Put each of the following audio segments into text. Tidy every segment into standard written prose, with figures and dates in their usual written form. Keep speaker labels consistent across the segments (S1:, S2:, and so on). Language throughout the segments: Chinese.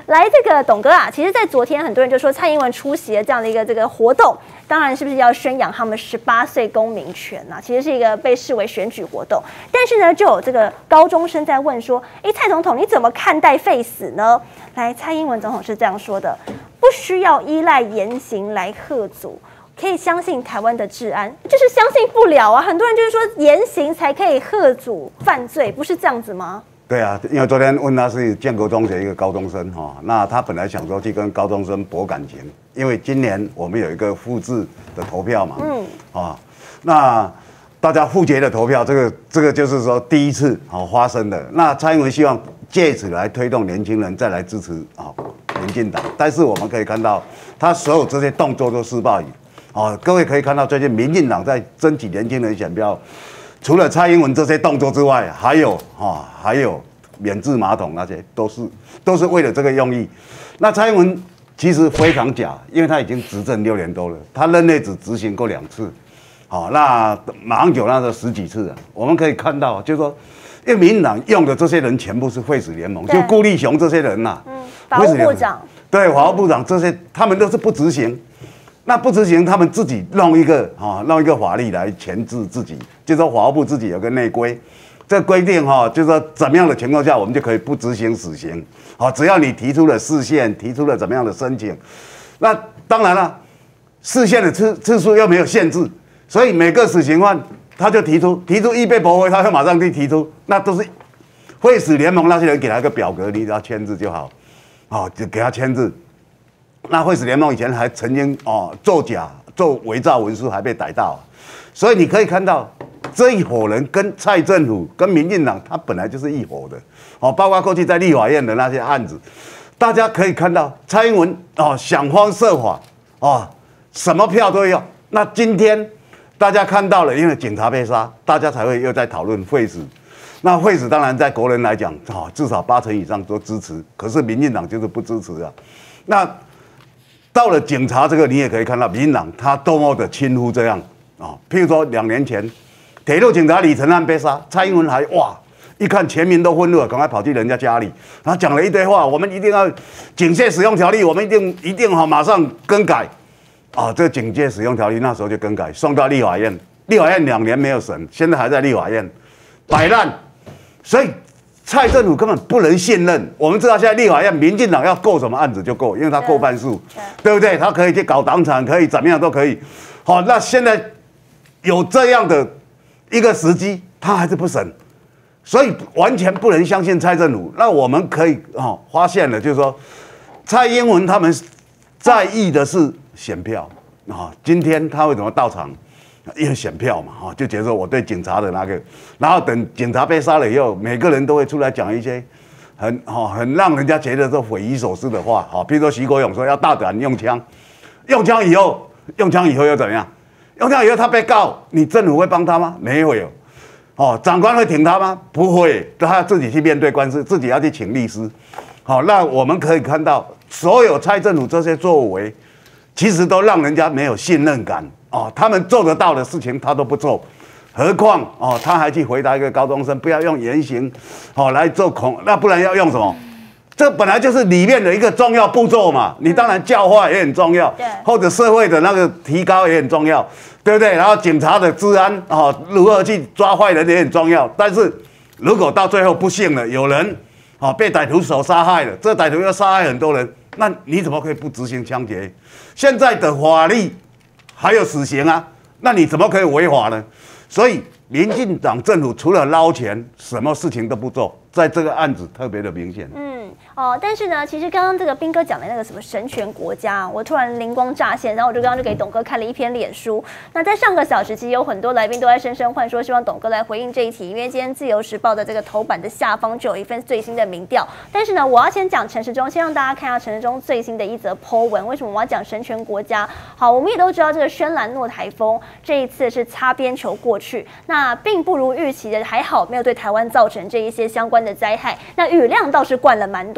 S1: 来，这个董哥啊，其实，在昨天很多人就说蔡英文出席了这样的一个这个活动，当然是不是要宣扬他们18岁公民权啊？其实是一个被视为选举活动，但是呢，就有这个高中生在问说，蔡总统你怎么看待废死呢？来，蔡英文总统是这样说的：不需要依赖言行来吓阻。可以相信台湾的治安，就是相信不了啊！很多人就是说言行才可以吓阻犯罪，不是这样子吗？
S2: 对啊，因为昨天问他是建国中学一个高中生哈，那他本来想说去跟高中生博感情，因为今年我们有一个复制的投票嘛，那大家复决的投票，这个就是说第一次发生的。那蔡英文希望借此来推动年轻人再来支持民进党，但是我们可以看到他所有这些动作都失败。各位可以看到，最近民进党在争取年轻人选票，除了蔡英文这些动作之外，还有免治马桶那些，都是为了这个用意。那蔡英文其实非常假，因为他已经执政6年多了，他任内只执行过2次，那马英九那时候10几次啊。我们可以看到，就是说，因为民进党用的这些人全部是废死联盟，就顾立雄这些人呐，
S1: 法务部长，
S2: 对，法务部长这些，他们都是不执行。那不执行，他们自己弄一个法律来钳制自己，就是说法务部自己有个内规，这规定就是说怎么样的情况下我们就可以不执行死刑，只要你提出了释宪，提出了怎么样的申请，那当然了，释宪的次数又没有限制，所以每个死刑犯他就提出预备驳回，他会马上去提出，那都是会死联盟那些人给他一个表格，你只要签字就好，就给他签字。那会死联盟以前还曾经作假、做伪造文书，还被逮到，所以你可以看到这一伙人跟蔡政府、跟民进党，他本来就是一伙的，包括过去在立法院的那些案子，大家可以看到蔡英文想方设法什么票都要。那今天大家看到了，因为警察被杀，大家才会又在讨论废死。那废死当然在国人来讲，至少80%以上都支持，可是民进党就是不支持啊。那到了警察这个，你也可以看到民进党他多么的轻忽这样譬如说2年前，铁路警察李承翰被杀，蔡英文还一看全民都愤怒了，赶快跑去人家家里，然后讲了一堆话，我们一定要警械使用条例，我们一定马上更改这个警械使用条例那时候就更改，送到立法院，立法院2年没有审，现在还在立法院摆烂，所以蔡政府根本不能信任。我们知道现在立法院民进党要过什么案子就过，因为他过半数，对不对？他可以去搞党产，可以怎么样都可以。那现在有这样的一个时机，他还是不审，所以完全不能相信蔡政府。那我们可以发现了，就是说蔡英文他们在意的是选票今天他为什么到场？因为选票嘛，就觉得说我对警察的那个，然后等警察被杀了以后，每个人都会出来讲一些很让人家觉得说匪夷所思的话，比如说徐国勇说要大胆用枪，用枪以后又怎么样？用枪以后他被告，你政府会帮他吗？没有，长官会挺他吗？不会，他要自己去面对官司，自己要去请律师。那我们可以看到，所有蔡政府这些作为，其实都让人家没有信任感。他们做得到的事情他都不做，何况他还去回答一个高中生，不要用言行来做那不然要用什么？这本来就是里面的一个重要步骤嘛。你当然教化也很重要，或者社会的那个提高也很重要，对不对？然后警察的治安如何去抓坏人也很重要。但是如果到最后不幸了，有人被歹徒所杀害了，这歹徒要杀害很多人，那你怎么可以不执行枪决？现在的法律还有死刑啊，那你怎么可以违法呢？所以民进党政府除了捞钱，什么事情都不做，在这个案子特别的明显。
S1: 但是呢，其实刚刚这个彬哥讲的那个什么神权国家，我突然灵光乍现，然后我就刚刚就给董哥看了一篇脸书。那在上个小时，其实有很多来宾都在声声唤说，希望董哥来回应这一题，因为今天《自由时报》的这个头版的下方就有一份最新的民调。但是呢，我要先讲陈时中，先让大家看一下陈时中最新的一则 po 文。为什么我要讲神权国家？好，我们也都知道这个轩岚诺台风这一次是擦边球过去，那并不如预期的，还好没有对台湾造成这一些相关的灾害。那雨量倒是灌了蛮多。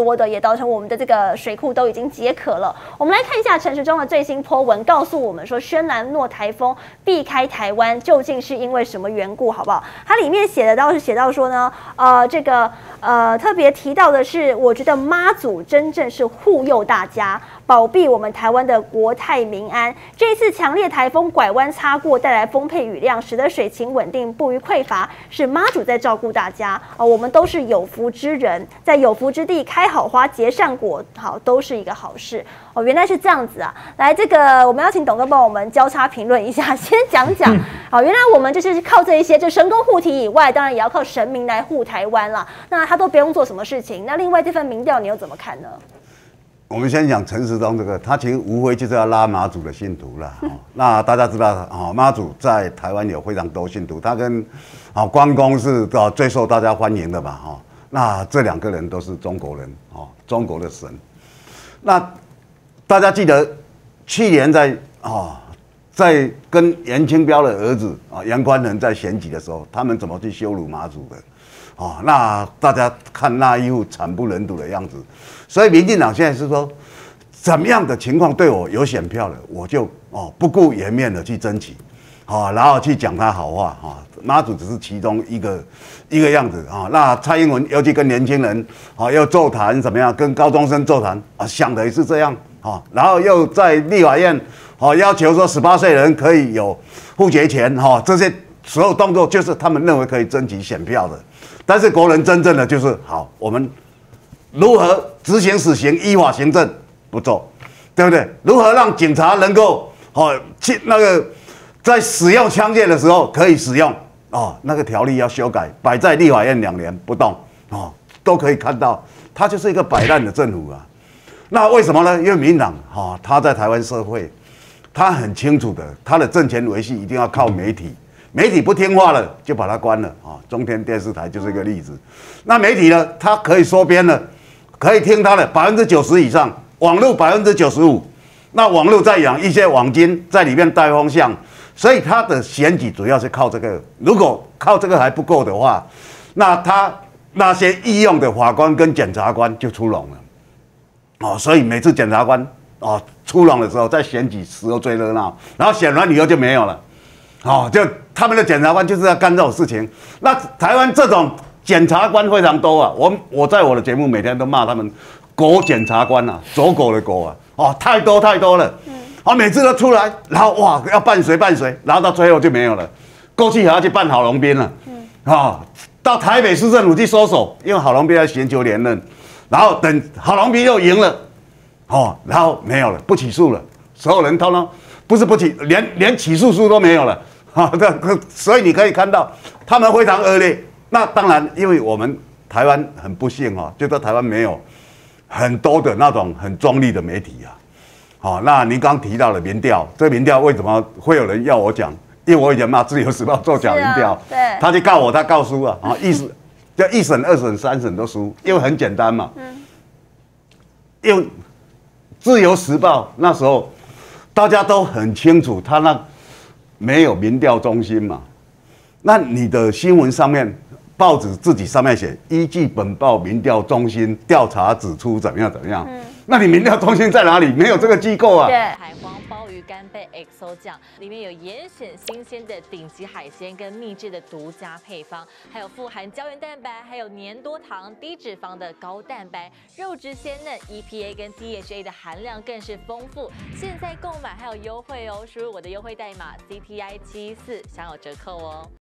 S1: 多的，也造成我们的这个水库都已经解渴了。我们来看一下陈时中的最新po文，告诉我们说轩岚诺台风避开台湾究竟是因为什么缘故，好不好？它里面写到说呢，特别提到的是，我觉得妈祖真正是护佑大家，保庇我们台湾的国泰民安。这一次强烈台风拐弯擦过，带来丰沛雨量，使得水情稳定，不虞匮乏，是妈祖在照顾大家。我们都是有福之人，在有福之地开好花，结善果，好，都是一个好事。原来是这样子啊！来，这个我们要请董哥帮我们交叉评论一下，先讲讲。好，原来我们就是靠这一些，就神功护体以外，当然也要靠神明来护台湾啦。那他都不用做什么事情。那另外这份民调你又怎么看呢？
S2: 我们先讲陈时中这个，他其实无非就是要拉妈祖的信徒啦。那大家知道，妈祖在台湾有非常多信徒，他跟关公是最受大家欢迎的嘛。那这两个人都是中国人，中国的神。那大家记得去年在跟严清标的儿子严宽仁在选举的时候，他们怎么去羞辱妈祖的？那大家看那一副惨不忍睹的样子，所以民进党现在是说，怎么样的情况对我有选票了，我就不顾颜面的去争取，然后去讲他好话妈祖只是其中一个样子那蔡英文尤其跟年轻人要座谈怎么样，跟高中生座谈想的也是这样然后又在立法院要求说18岁人可以有户籍权这些所有动作就是他们认为可以争取选票的。但是国人真正的就是好，我们如何执行死刑、依法行政不做，对不对？如何让警察能够去那个在使用枪械的时候可以使用那个条例要修改，摆在立法院2年不动都可以看到，它就是一个摆烂的政府啊。那为什么呢？因为民进党他在台湾社会，他很清楚的，他的政权维系一定要靠媒体。媒体不听话了，就把它关了中天电视台就是一个例子。那媒体呢，它可以缩编了，可以听它的90%以上，网络95%。那网络再养一些网军在里面带风向，所以他的选举主要是靠这个。如果靠这个还不够的话，那他那些御用的法官跟检察官就出笼了所以每次检察官出笼的时候，在选举时候最热闹，然后选完以后就没有了。就他们的检察官就是要干这种事情。那台湾这种检察官非常多啊，我在我的节目每天都骂他们狗检察官啊，走狗的狗啊，太多了。每次都出来，然后哇要办谁，然后到最后就没有了。过去还要去办郝龙斌了，到台北市政府去收手，因为郝龙斌在寻求连任，然后等郝龙斌又赢了，然后没有了，不起诉了，所有人通通不是不起，连起诉书都没有了。所以你可以看到他们非常恶劣。那当然，因为我们台湾很不幸就在台湾没有很多的那种很中立的媒体那您刚提到的民调，这民调为什么会有人要我讲？因为我以前骂《自由时报》做假民调，
S1: 对，
S2: 他去告我，他告输1审、2审、3审都输，因为很简单嘛。因为《自由时报》那时候大家都很清楚，他那没有民调中心嘛，那你的新闻上面，报纸自己上面写，依据本报民调中心调查指出怎么样，那你民调中心在哪里？没有这个机构啊。
S1: 对，
S3: 海皇鲍鱼干贝 XO 酱里面有严选新鲜的顶级海鲜跟秘制的独家配方，还有富含胶原蛋白，还有粘多糖、低脂肪的高蛋白，肉质鲜嫩 ，EPA 跟 DHA 的含量更是丰富。现在购买还有优惠哦，输入我的优惠代码CTI74享有折扣哦。